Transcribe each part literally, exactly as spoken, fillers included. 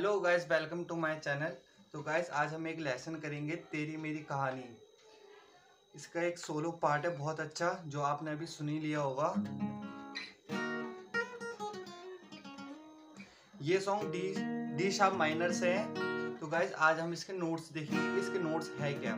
Hello guys, welcome to my channel. तो guys आज हम एक लेसन करेंगे तेरी मेरी कहानी। इसका एक सोलो पार्ट है बहुत अच्छा, जो आपने अभी सुन ही लिया होगा। ये song D D sharp minor से है। तो गाइस आज हम इसके नोट्स देखेंगे, इसके नोट्स है क्या।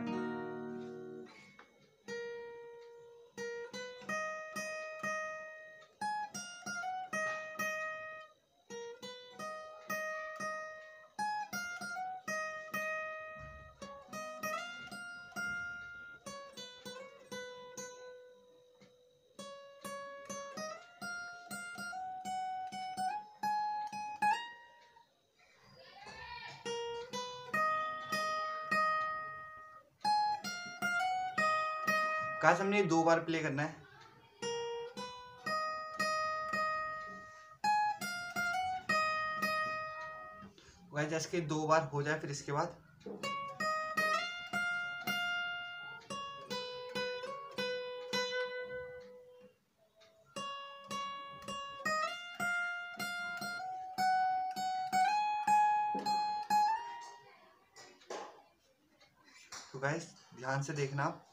गाइस हमने दो बार प्ले करना है। गाइस जैसे कि दो बार हो जाए, फिर इसके बाद तो गाइस ध्यान से देखना आप।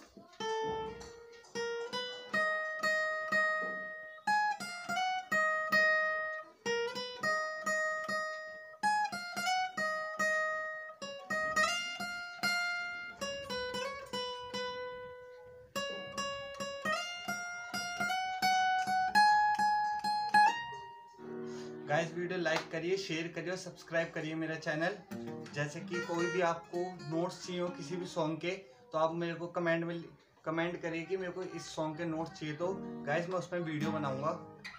गाइस वीडियो लाइक करिए, शेयर करिए और सब्सक्राइब करिए मेरा चैनल। जैसे कि कोई भी आपको नोट्स चाहिए हो किसी भी सॉन्ग के, तो आप मेरे को कमेंट में कमेंट करिए कि मेरे को इस सॉन्ग के नोट्स चाहिए, तो गाइस मैं उसमें वीडियो बनाऊंगा।